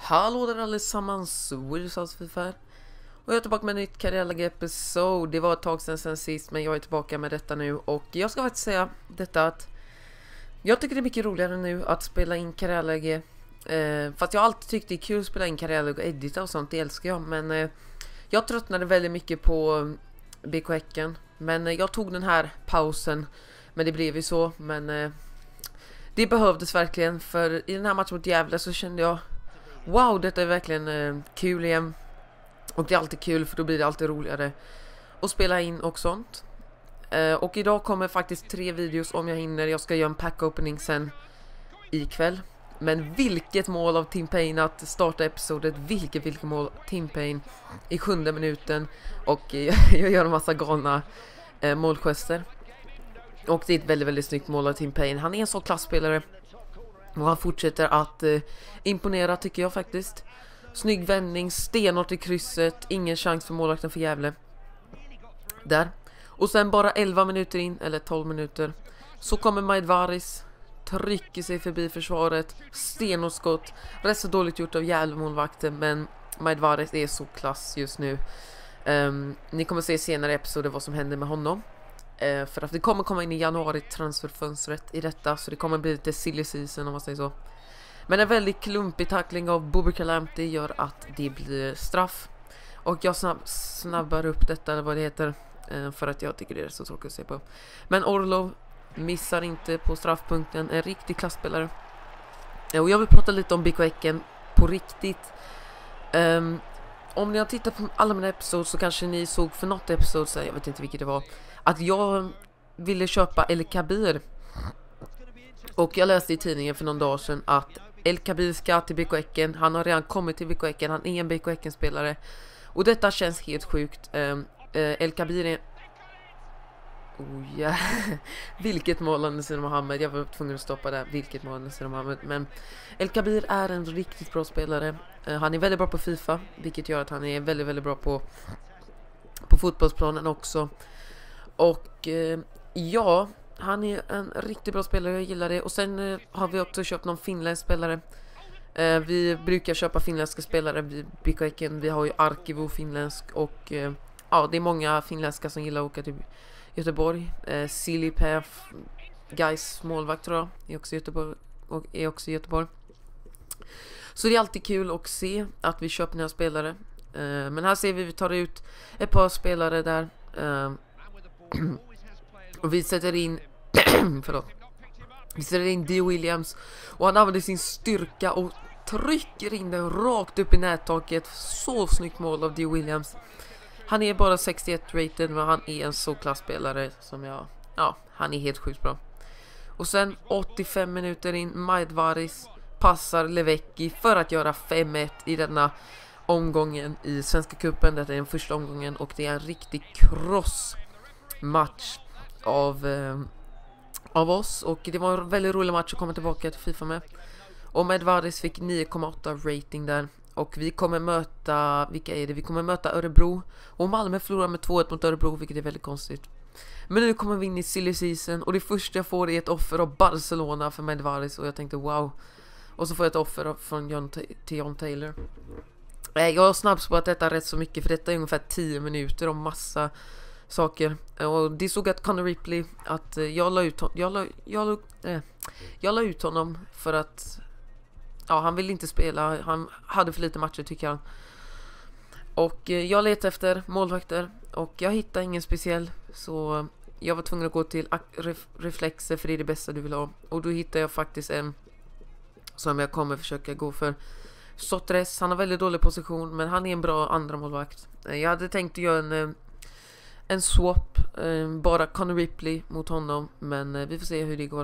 Hallå där allesammans, Wilsonsfifär. Och jag är tillbaka med en nytt karriärläge-episod. Det var ett tag sen sist, men jag är tillbaka med detta nu. Och jag ska faktiskt säga detta att jag tycker det är mycket roligare nu att spela in karriärläge. Fast jag har alltid tyckt det är kul att spela in karriärläge och edita och sånt, det älskar jag. Men jag tröttnade väldigt mycket på BK Häcken. Men jag tog den här pausen, men det blev ju så. Men det behövdes verkligen, för i den här matchen mot Gävle så kände jag wow, detta är verkligen kul igen. Och det är alltid kul, för då blir det alltid roligare att spela in och sånt. Och idag kommer faktiskt 3 videos om jag hinner. Jag ska göra en pack-opening sen ikväll. Men vilket mål av Tim Payne att starta episodet. Vilket mål Tim Payne i 7:e minuten. Och jag gör en massa galna målgester. Och det är ett väldigt snyggt mål av Tim Payne. Han är en så klassspelare. Och han fortsätter att imponera, tycker jag faktiskt. Snygg vändning, stenhårt i krysset. Ingen chans för målvakten för Gävle. Där. Och sen bara 11 minuter in, eller 12 minuter, så kommer Maidvaris, trycker sig förbi försvaret. Stenhårt skott. Rätt så dåligt gjort av Gävle-målvakten, men Maidvaris är så klass just nu. Ni kommer se senare i episoden vad som händer med honom. För att det kommer komma in i januari transferfönstret i detta, så det kommer bli lite silly season om man säger så. Men en väldigt klumpig tackling av Boubacar Lamptey gör att det blir straff. Och jag snabbar upp detta, eller vad det heter, för att jag tycker det är så tråkigt att se på. Men Orlov missar inte på straffpunkten, en riktig klassspelare. Och jag vill prata lite om BK Häcken på riktigt. Om ni har tittat på alla mina episoder så kanske ni såg för något episod, så jag vet inte vilket det var, att jag ville köpa El Kabir. Och jag läste i tidningen för någon dag sedan att El Kabir ska till BK Häcken. Han har redan kommit till BK Häcken. Han är en BK Häcken-spelare. Och detta känns helt sjukt. El Kabir är... Oh, yeah. Vilket mål av Nasir Mohammed. Jag var tvungen att stoppa där. Vilket mål av Nasir Mohammed. Men El Kabir är en riktigt bra spelare. Han är väldigt bra på FIFA, vilket gör att han är väldigt bra på fotbollsplanen också. Och ja, han är en riktigt bra spelare, jag gillar det. Och sen har vi också köpt någon finländsk spelare. Vi brukar köpa finländska spelare vid BK Häcken. Vi har ju Arkivo finländsk. Och ja, det är många finländska som gillar att åka till Göteborg. Silipä, Gais målvakt tror jag, är också i Göteborg. Så det är alltid kul att se att vi köper nya spelare. Men här ser vi tar ut ett par spelare där. Och vi sätter in Vi sätter in D. Williams. Och han använder sin styrka och trycker in den rakt upp i nättaket. Så snyggt mål av D. Williams. Han är bara 61 rated, men han är en så klassspelare som han är helt sjukt bra. Och sen 85 minuter in, Maidvaris passar Levecki för att göra 5-1 i denna omgången i Svenska cupen. Detta är den första omgången och det är en riktig cross-match av oss. Och det var en väldigt rolig match att komma tillbaka till FIFA med. Och Maidvaris fick 9,8 rating där. Och vi kommer möta, vilka är det? Vi kommer möta Örebro. Och Malmö förlorar med 2-1 mot Örebro, vilket är väldigt konstigt. Men nu kommer vi in i silly season. Och det första jag får är ett offer av Barcelona för Maidvaris. Och jag tänkte wow. Och så får jag ett offer från John Taylor. Jag har snabbspårat detta rätt så mycket, för detta är ungefär 10 minuter om massa saker. Och det såg att Connor Ripley, att jag la ut honom för att han ville inte spela. Han hade för lite matcher, tycker han. Och jag letade efter målvakter och jag hittade ingen speciell, så jag var tvungen att gå till reflexer, för det är det bästa du vill ha. Och då hittade jag faktiskt en som jag kommer försöka gå för. Sotres, han har väldigt dålig position, men han är en bra andra målvakt. Jag hade tänkt att göra en swap, bara Connor Ripley mot honom, men vi får se hur det går.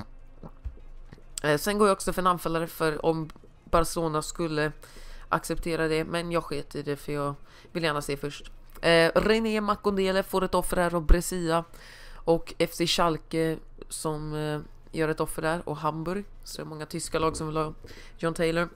Sen går jag också för en anfallare, för om Barcelona skulle acceptera det, men jag sket i det för jag vill gärna se först. René Makondele får ett offer här av Brescia och FC Schalke som gör ett offer där, och Hamburg, så det är många tyska lag som vill ha John Taylor.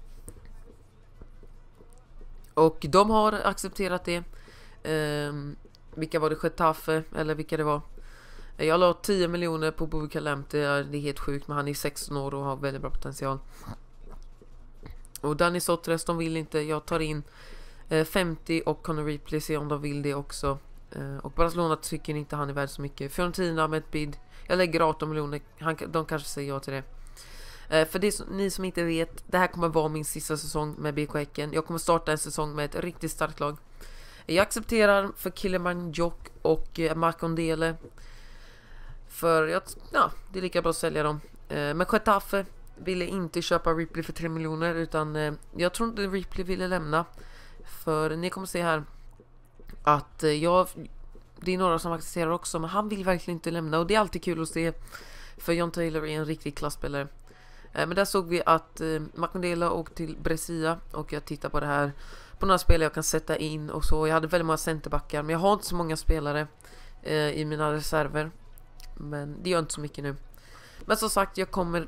Och de har accepterat det. Vilka var det? Getafe, eller vilka det var? Jag la 10 miljoner på Boubacar Lamptey. Det är helt sjukt, men han är 16 år och har väldigt bra potential. Och Danny Sotres, de vill inte. Jag tar in 50 och Conor Ripley, se om de vill det också. Och Barcelona tycker inte han är värd så mycket. Fiorentina med ett bid. Jag lägger 18 miljoner. De kanske säger ja till det. För det ni som inte vet, det här kommer vara min sista säsong med BK Häcken. Jag kommer starta en säsong med ett riktigt starkt lag. Jag accepterar för Kiliman Jok och Marcondele. För det är lika bra att sälja dem. Men Getafe ville inte köpa Ripley för 3 miljoner, utan jag tror inte Ripley ville lämna. För ni kommer se här att det är några som accepterar också, men han vill verkligen inte lämna. Och det är alltid kul att se, för John Taylor är en riktig klassspelare. Men där såg vi att Macondela åkte till Brescia, och jag tittar på det här på några spelare jag kan sätta in och så. Jag hade väldigt många centerbackar, men jag har inte så många spelare i mina reserver. Men det gör inte så mycket nu. Men som sagt, jag kommer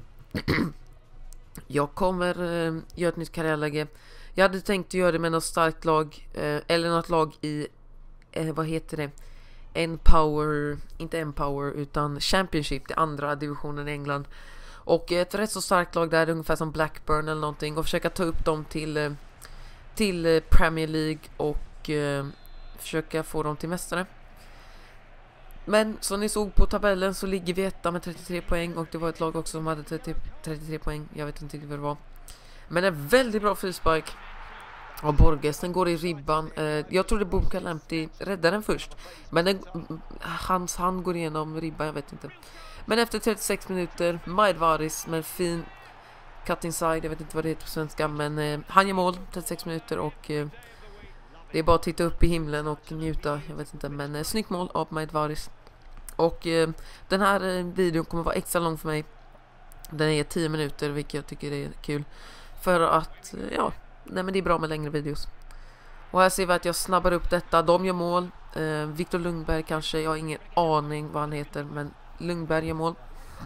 göra ett nytt karriärläge. Jag hade tänkt göra det med något starkt lag, eller något lag i vad heter det? Inte Empower utan Championship, det andra divisionen i England. Och ett rätt så starkt lag där, ungefär som Blackburn eller någonting, och försöka ta upp dem till Premier League och försöka få dem till mästare. Men som ni såg på tabellen så ligger vi etta med 33 poäng, och det var ett lag också som hade 33 poäng. Jag vet inte vad det var. Men en väldigt bra frispark av Borges. Den går i ribban. Jag trodde Bumka Lamptey räddade den först, men hans hand går igenom ribban, jag vet inte. Men efter 36 minuter, Maidvaris med en fin cut inside, jag vet inte vad det heter på svenska, men han gör mål 36 minuter, och det är bara att titta upp i himlen och njuta, jag vet inte, men snyggt mål av Maidvaris. Och den här videon kommer vara extra lång för mig. Den är 10 minuter, vilket jag tycker är kul. För att, men det är bra med längre videos. Och här ser vi att jag snabbar upp detta. De gör mål. Victor Lundberg kanske, jag har ingen aning vad han heter, men Lundberg gör mål.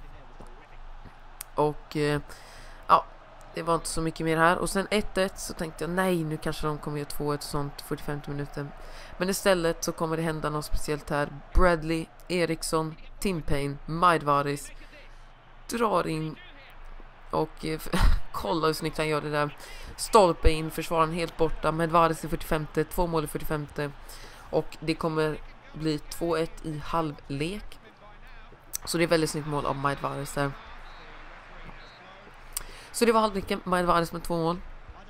Och det var inte så mycket mer här. Och sen 1-1 så tänkte jag, nej, nu kanske de kommer göra 2-1 sånt 45 minuter. Men istället så kommer det hända något speciellt här. Bradley, Eriksson, Tim Payne, Maidvaris drar in. Och kolla hur snyggt han gör det där. Stolpe in, försvararen helt borta. Maidvaris i 45, 2 mål i 45. Och det kommer bli 2-1 i halvlek. Så det är väldigt snyggt mål av Maidvaris där. Så det var halvleken, Maidvaris med 2 mål.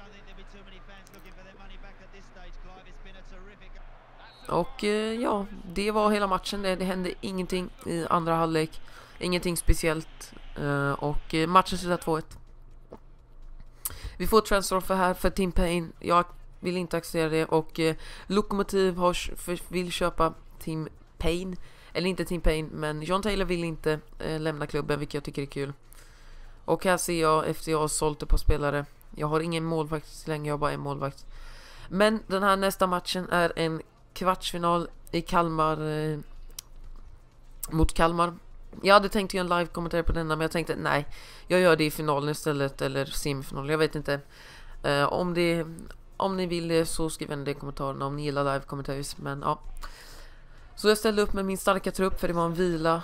Och det var hela matchen. Det hände ingenting i andra halvlek. Ingenting speciellt. Och matchen slutar 2-1. Vi får transfer här för Tim Payne. Jag vill inte acceptera det. Och Lokomotiv vill köpa Tim Payne. Eller inte Tim Payne, men John Taylor vill inte lämna klubben, vilket jag tycker är kul. Och här ser jag, efter jag har sålt ett par spelare, jag har ingen målvakt så länge, jag har bara en målvakt. Men den här nästa matchen är en kvartsfinal i Kalmar mot Kalmar. Jag hade tänkt göra en live-kommentar på denna, men jag tänkte nej, jag gör det i finalen istället, eller semifinal, jag vet inte. Om ni vill det så skriv en det i kommentarerna om ni gillar live-kommentarer, men ja. Så jag ställde upp med min starka trupp, för det var en vila.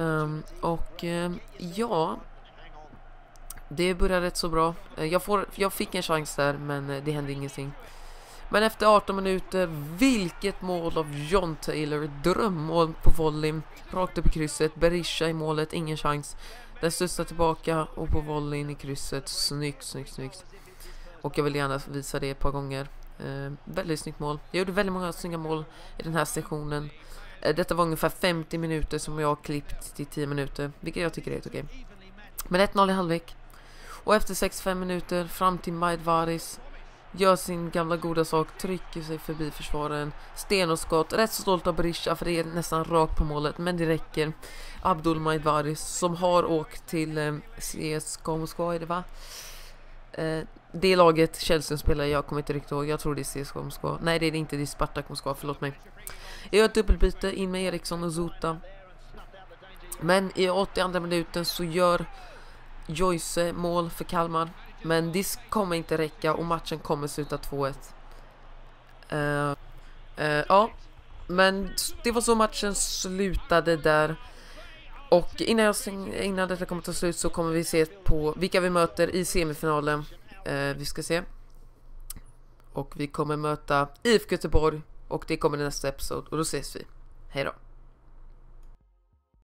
Det började rätt så bra. Jag fick en chans där, men det hände ingenting. Men efter 18 minuter, vilket mål av John Taylor. Drömmål på volleyn, rakt upp i krysset. Berisha i målet, ingen chans. Den studsar tillbaka och på volleyn i krysset. Snyggt. Och jag vill gärna visa det ett par gånger. Väldigt snyggt mål. Jag gjorde väldigt många snygga mål i den här sessionen. Detta var ungefär 50 minuter som jag har klippt till 10 minuter, vilket jag tycker är helt okej. Men 1-0 i halvlek. Och efter 65 minuter fram till Maidvaris. Gör sin gamla goda sak, trycker sig förbi försvararen. Sten och skott, rätt så stolt av Berisha, för det är nästan rakt på målet, men det räcker. Abdul Maidvaris, som har åkt till CSKA Moskva, är det va? Det laget Chelsea spelar, jag kommer inte riktigt ihåg. Jag tror det är CSKA Moskva. Nej, det är inte, det är Spartak Moskva, förlåt mig. Jag gör ett dubbelbyte in med Eriksson och Zota. Men i 82 minuten så gör Joyce mål för Kalmar. Men det kommer inte räcka och matchen kommer sluta 2-1. Men det var så matchen slutade där. Och innan detta kommer ta slut så kommer vi se på vilka vi möter i semifinalen. Vi ska se. Och vi kommer möta IFK Göteborg och det kommer i nästa episod och då ses vi. Hej då!